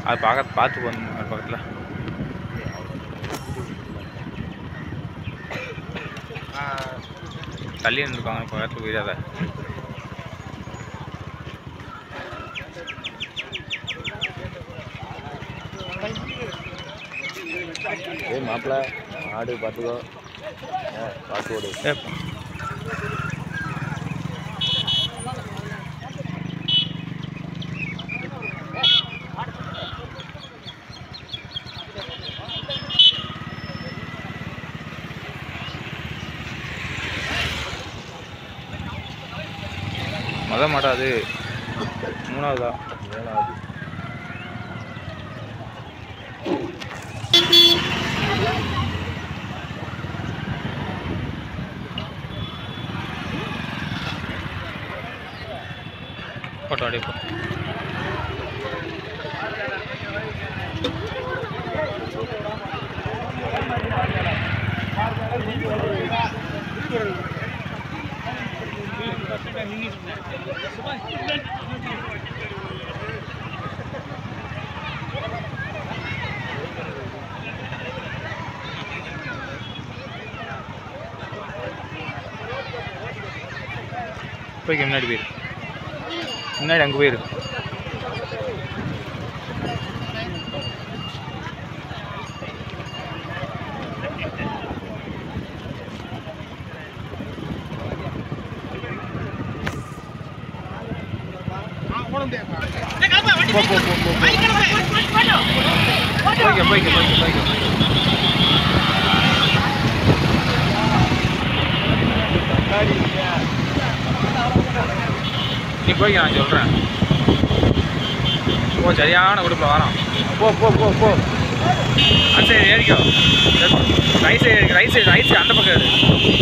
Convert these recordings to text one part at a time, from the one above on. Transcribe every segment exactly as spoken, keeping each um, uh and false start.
அது பார்க்க பார்த்து போகணும் அது பக்கத்தில். தள்ளி இருந்துருக்காங்க பக்கத்தில் போயிடாத. ஏ மாப்பிள்ள ஆடு பார்த்துக்கோ, பார்த்து ஓடு. மொதல் மாட்டாது மூணாவதா? மூணாவது. போட்டோ அடிப்போம். போய்க்கு முன்னாடி போயிரு, முன்னாடி அங்கே போயிரு. போ போ போ போ போய்க்க போய்க்க போய்க்க போய்க்க. நீ போய்க்க, நான் சொல்கிறேன். போ, சரியான குடுப்பில் வரோம். போ போ போ போ அந்த சைடு ஏறிக்கோ. Right side right side right side அந்த பக்கம் ஏறு.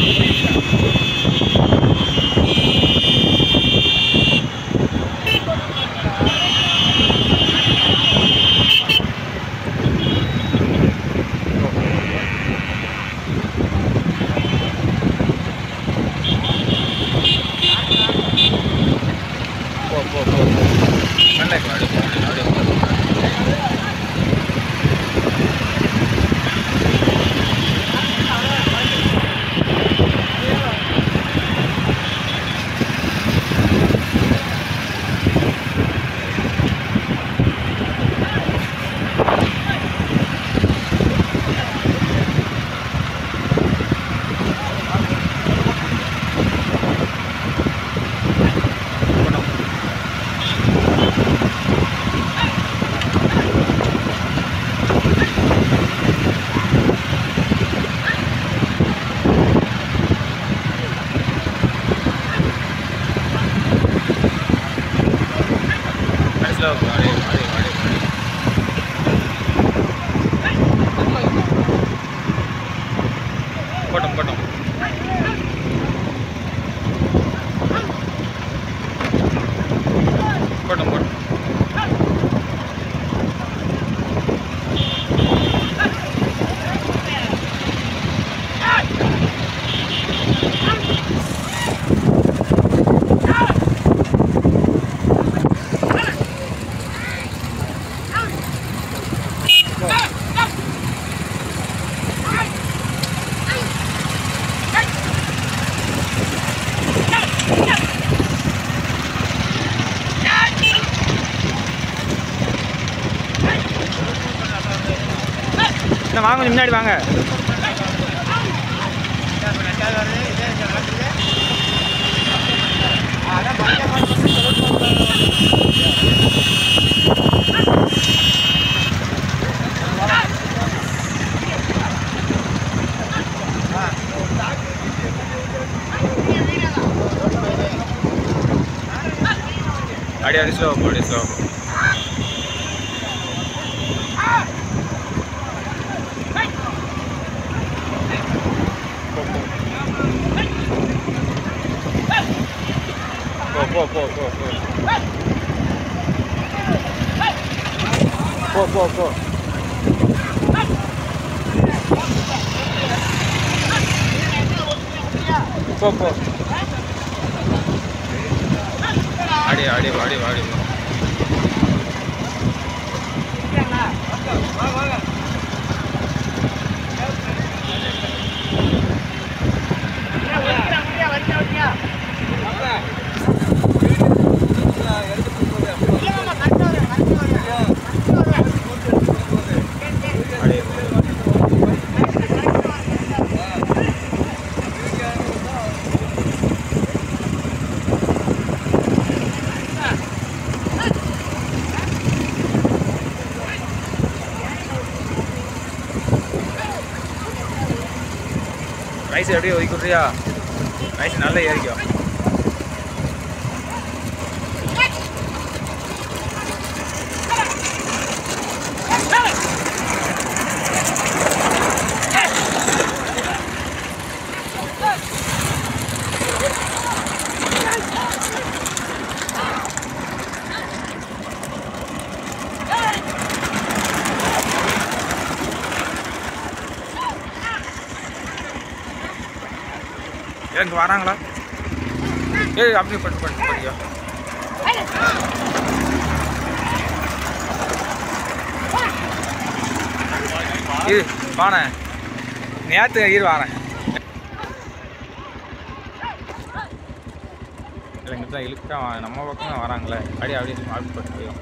போ போ போ நல்ல காடு அப்படியே போட்டோம் போட்டோம். போட்டோம் போட்டோம். என்ன வாங்க, கொஞ்சம் முன்னாடி வாங்க. அடி அடி ஸ்லோ போ, அடி ஸ்லோ போ. Pô, pô, pô, pô. Pô, pô, pô. Pô, pô. Adi, adi, adi, adi. Rice எப்படியே ஒதுக்கிறியா? ரைஸ் நல்லா ஏறிக்கும். இங்கே வராங்களா? ஏய் அப்படி பண்ணு பண்ணு பண்ணியா? இரு வானே நேற்று இரு வரேன். இங்கே தான் இழுக்கா நம்ம பக்கம் வராங்களே. அப்படி அப்படி அப்படி பட்டு போயிடும்.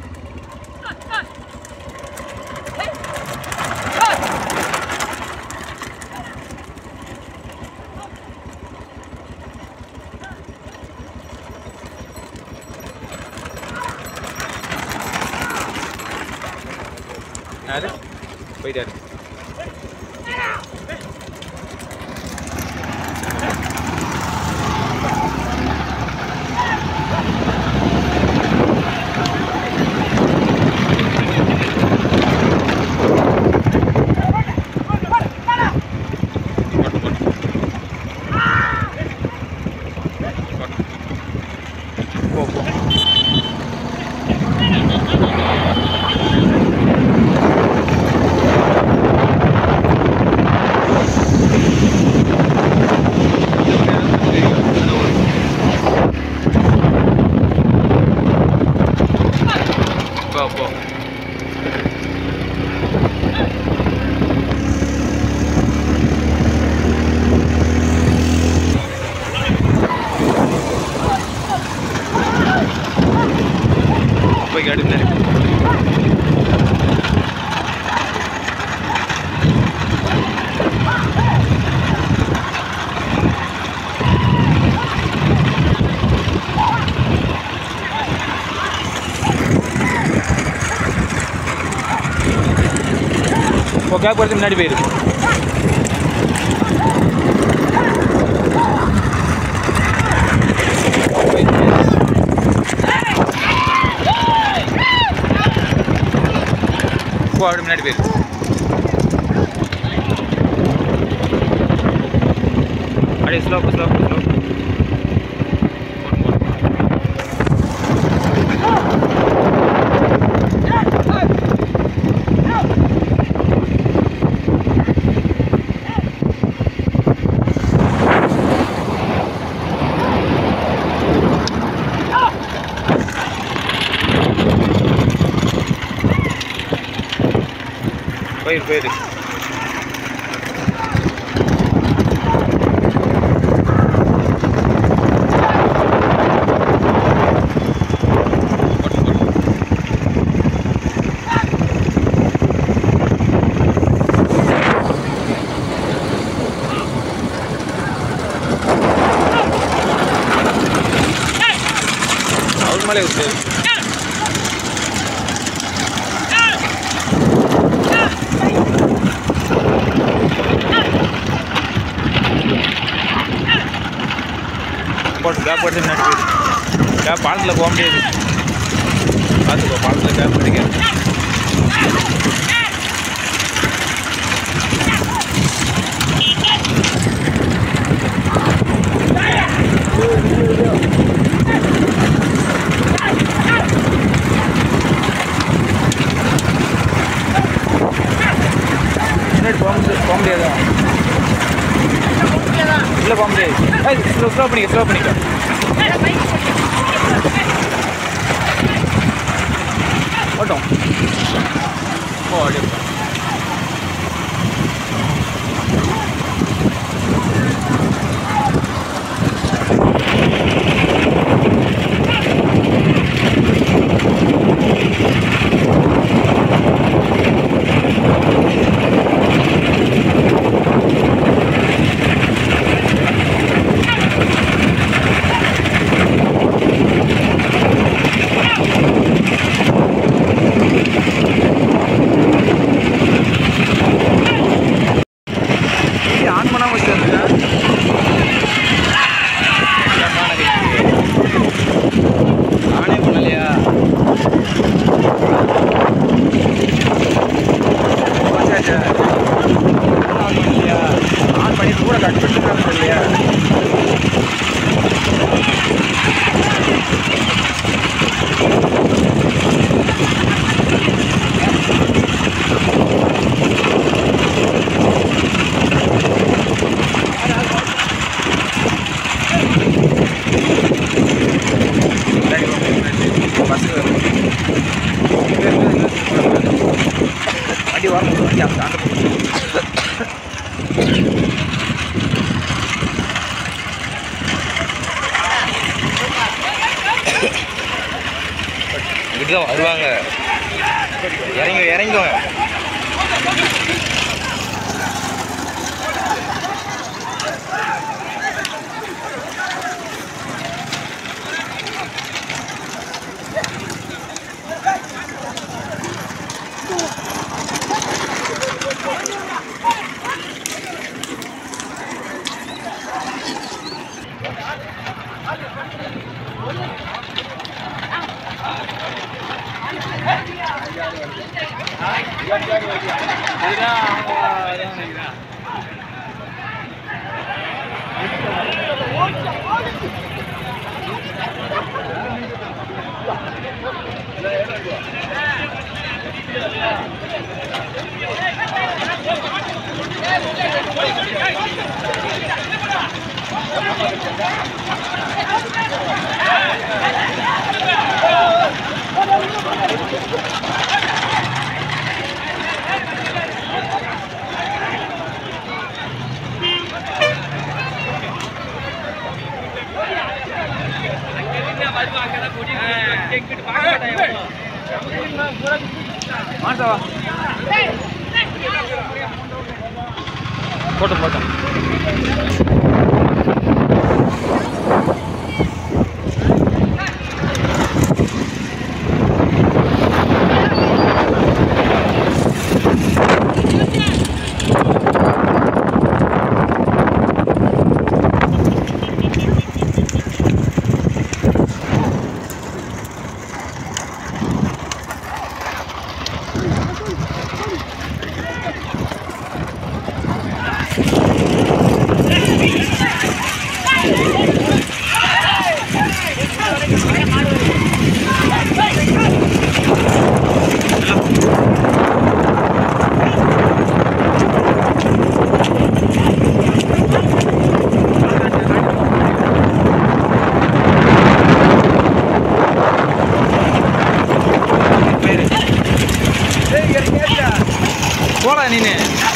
யாரு போயிட்டாரு. போ போ போய் அடுத்து இப்போ கேப் எடுத்து முன்னாடி போயிரு. போ அப்படி முன்னாடி போயிரு. அப்படியே ஸ்லோ ஸ்லோ ஸ்லோ போயிரு போயிரு. ಅವ್ರ ಮೇಲೆ ಇರುತ್ತೆ. போட்டு கேப் போட்டு முன்னாடி போயிடு. கேப் பாலத்தில் போக முடியாது. பார்த்துக்கோ பாலத்தில் கேப் படிக்க. முன்னாடி போக முடியாது போக முடியாதா? இல்லை போக முடியாது. ஸ்லோ ஸ்லோ பண்ணிக்க ஸ்லோ பண்ணிக்க. ஓட்டும் ஓ அப்படியே இப்படிதான் வருவாங்க. இறங்கி இறங்கிடுவாங்க. போட்டோம் போட்டோம் போடா நீனு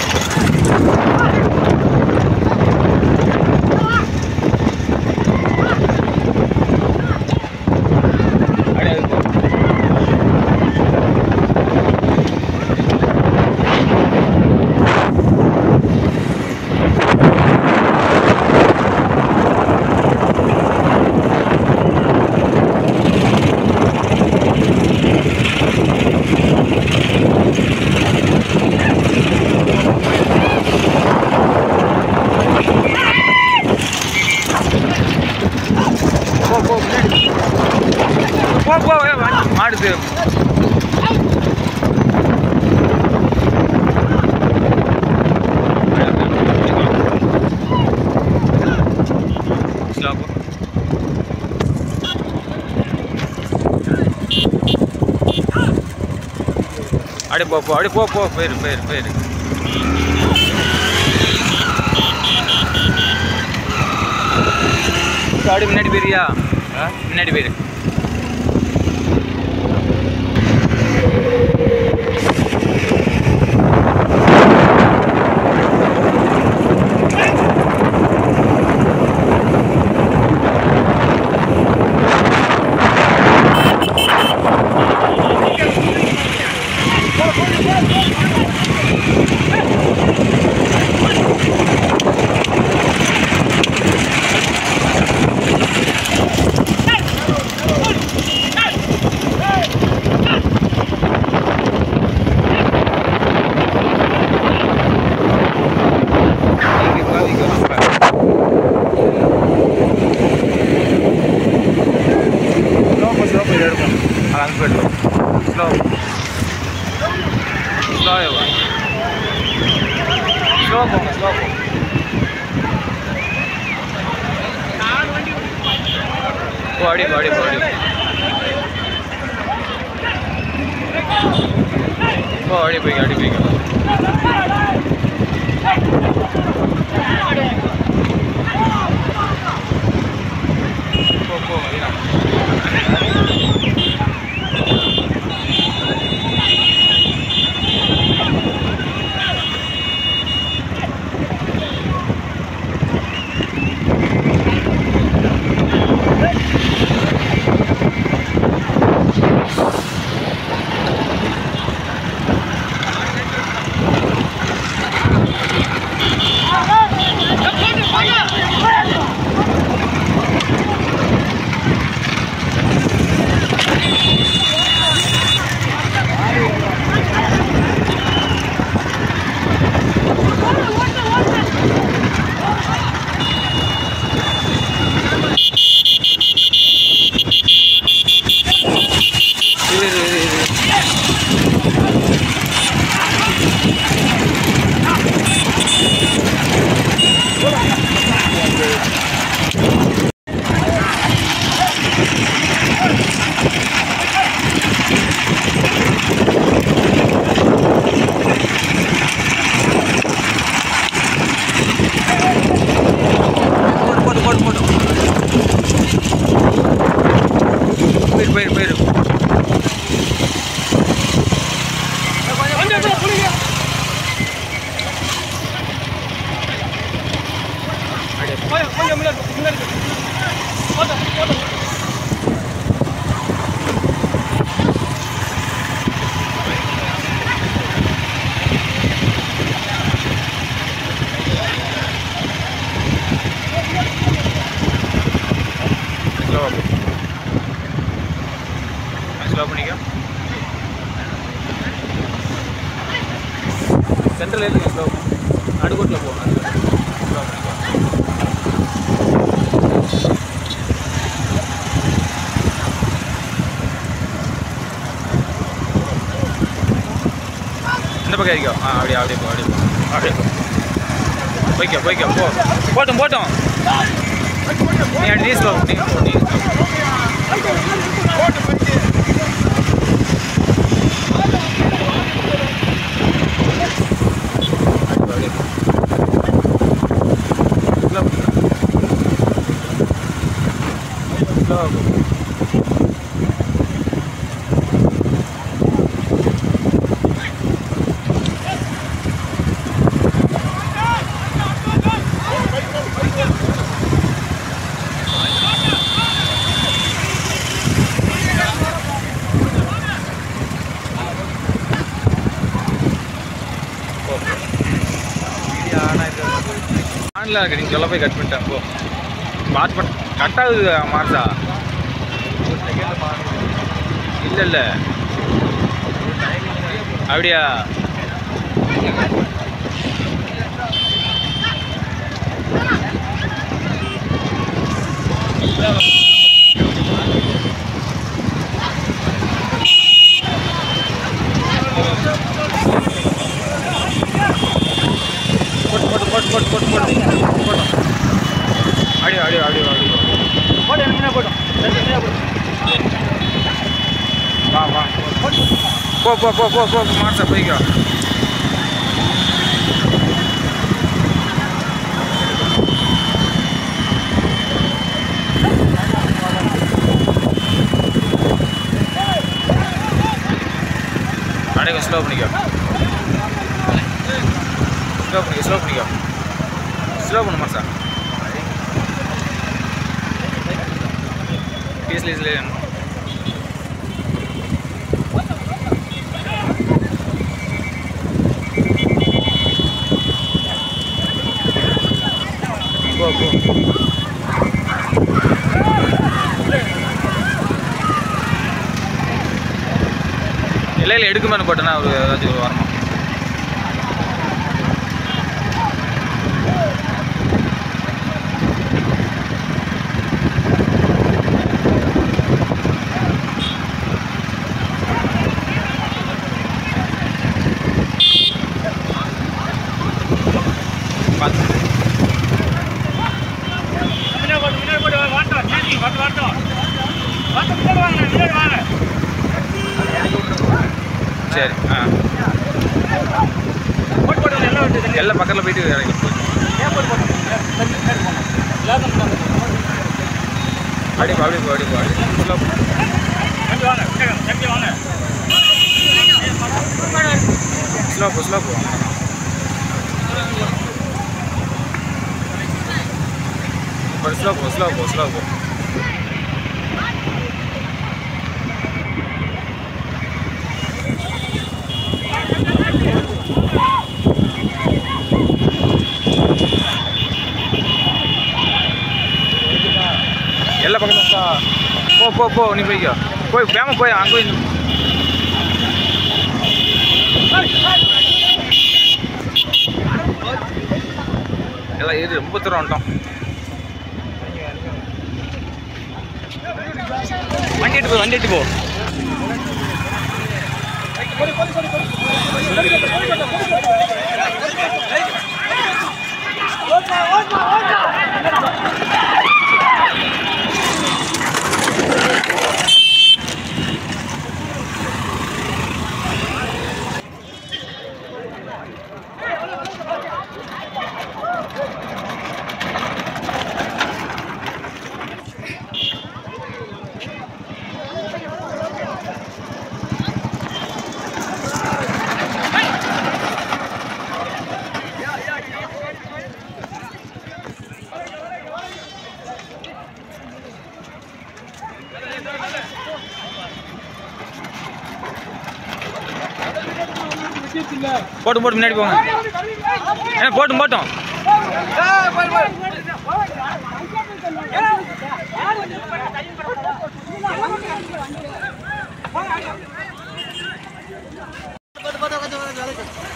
மாடுது அடி போ போ அடி போ போ போயிரு போயிரு போயிரு அடி முன்னாடி போயிரியா முன்னாடி போயிரு Slow. Slow ya, Pak. Slow kok, slow kok. Body, body, body. Body, big, body, big. Go, go, yeah. போயிரு போயிரு ஸ்லோ பண்ணிக்க சென்ட்ரல் ஏரியா ஸ்லோ நடுக்கோட்டில் போகணும் ஸ்லோ பண்ணிக்க இந்த பக்கம் இருக்கோ ஆ அப்படியே அப்படியே போ அப்படியே போ அப்படியே போ போய்க்க போய்க்க போ போட்டோம் போட்டோம் நீ அடி நீ ஸ்லோ நீ போ நீ ஆன்ல இருக்கு நீங்கள் சொல்ல போய் கட் பண்ணிட்டேன் போ பார்த்து பண்ண கட் ஆகுது மார்ஸா இல்லை இல்லை அப்படியா போட்டு போட்டு போட்டு போட்டு போட்டு போட்டோம் அடி அடி அடி அடி போட்டு என்ன போட்டோம் வா வா போ போ போ போ போ மார்ஸா போய்க்கோ அடே ஸ்லோ பண்ணிக்கோ ஸ்லோ பண்ணிக்கோ ஸ்லோ பண்ணிக்கோ ஸ்லோ பண்ணு மார்ஸா ஈஸிலி ஈஸிலி போ போ இல்லை இல்லை எடுக்குமான்னு போட்டேன்னா ஒரு ஏதாச்சும் ஒரு வாரமா சரி ஆ எல்லாம் பக்கத்தில் போயிட்டு இறங்கி அப்படி அப்படி போ அப்படி போ ஸ்லோ போ ஸ்லோ போ ஸ்லோ போ ஸ்லோ போ ஸ்லோ போ எல்லா பக்கத்தும் போ போ போ நீ போய்க்கோ போய் வேம போய் அங்கே போய் எல்லாம் ஏறி ரொம்ப தூரம் வந்துட்டோம் வண்டி எடுத்து போ வண்டி எடுத்து போ போட்டும் போட்டு முன்னாடி போங்க ஏன்னா போட்டும் போட்டோம் போட்டு போட்டு